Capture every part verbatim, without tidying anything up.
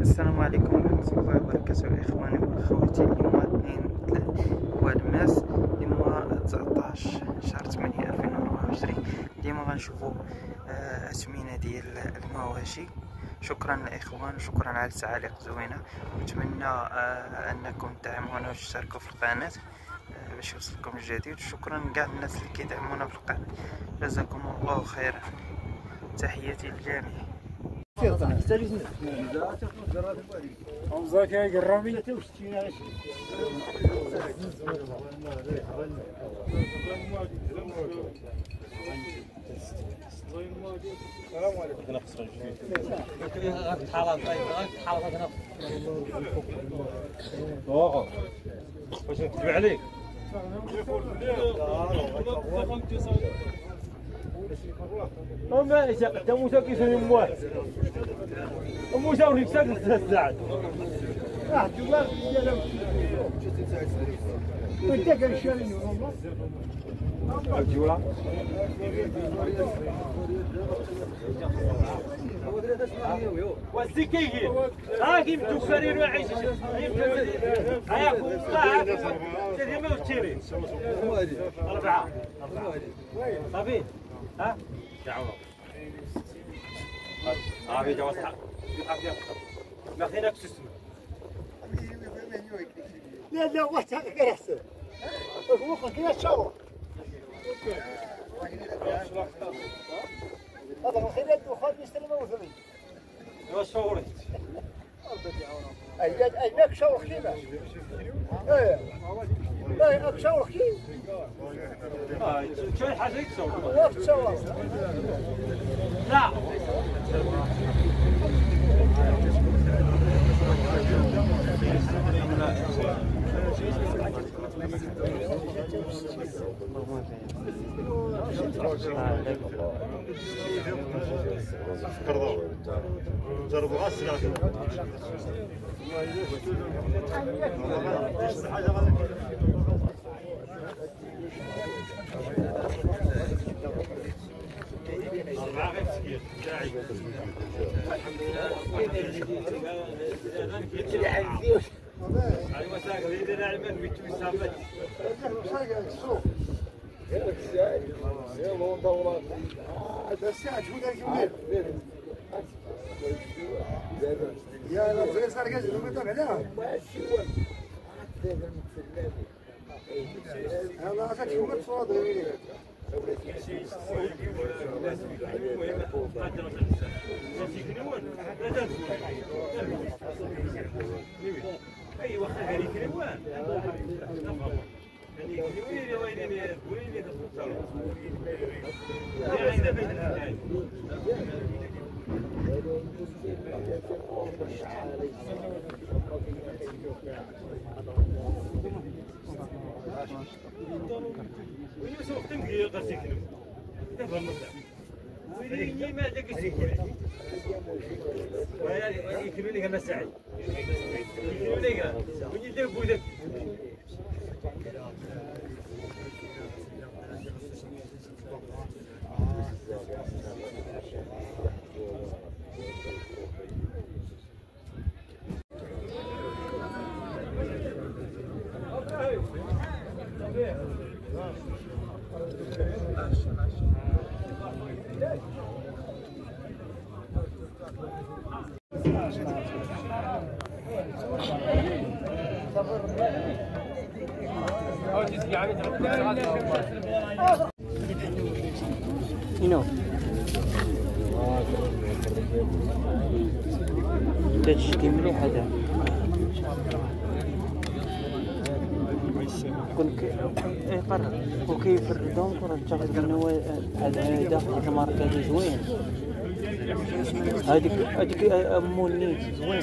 السلام عليكم ورحمة الله وبركاته إخواني وأخواتي. اليوم اثنين والماس اليوم تسعطاش شهر ثمانية ألفين وأربعة وعشرين. اليوم غنشوفو أثمنة ديال المواشي. شكرا الإخوان وشكرا على التعاليق زوينة، ونتمنى أنكم تدعمونا وتشتركوا في القناة باش يوصلكم الجديد. شكرا لكاع الناس اللي كيدعمونا في القناة، جزاكم الله خيرا. تحياتي للجميع. واش نكتب عليك؟ ما انت موسى كيسوني موال موسى وليك ساكن ثلاث ساعات واحد جوال ديالهم انت كنشاري والله الجوله والزكيه ها كيف تكرير وعيش ها فوق تدير ما تشري أربعة صافي ها تعاونوا عافية جواز حق ما خيناك تسمع لا لا واش غير احسن هو كاين الشاور هذا هو خير الدخان يستلم وثمين واش شاورت اي اي ماك شاور خيمه ايه لا اكشاور خيم اه شوي حاجه يكسور وقت شاور لا جربوا غسل يا لا صغير صار كاز ما تابع لها انا عشان شو متصاد اي واخا هذيك الوان يعني وين وين وين وين يوصل وقت نقي قاسيكلو دابا المطلع وين ما داك السيكل ويا يكلو لي ما ساعد يكلو لي وين يدير بودك هنا تشتي مليح هذا كون يقرر وكيفردهم كون تاخذ منه بحال هذا الماركه زوين. هذيك هذيك موليت زوين.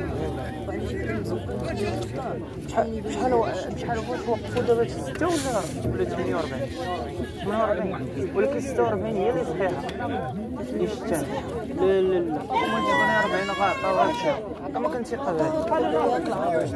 شحال شحال شحال واش وقفوا دابا ستة ولا ولا ثمانية وأربعين ثمانية وأربعين ولكن ستة وأربعين هي اللي صحيحه اللي شتان. لا لا لا هما ثمانية وأربعين غاطا غاتشا ما كنثق بها.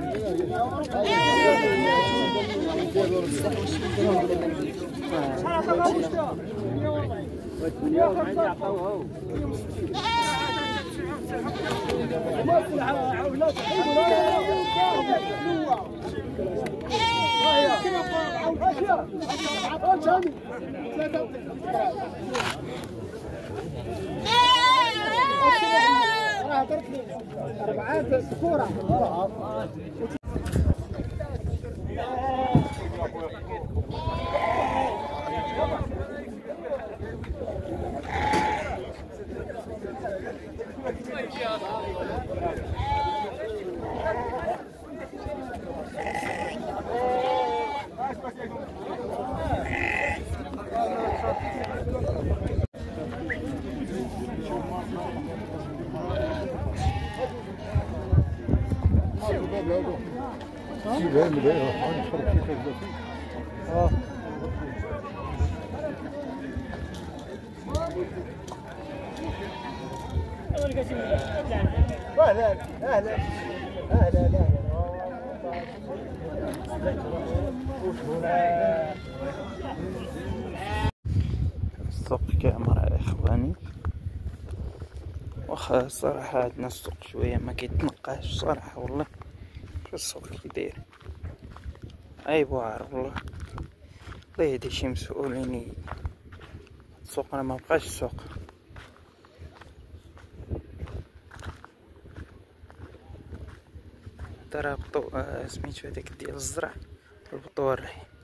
شحال اهلا اهلا اهلا اهلا السوق كاميرا اخواني، واخا الصراحة عندنا السوق شوية ما كيتنقاش صراحة والله. شو السوق كي داير اي واعر والله. الله يهدي شي مسؤولين. السوق انا ما بقاش السوق. ترى بطو سميتو هداك ديال الزرع البطوري.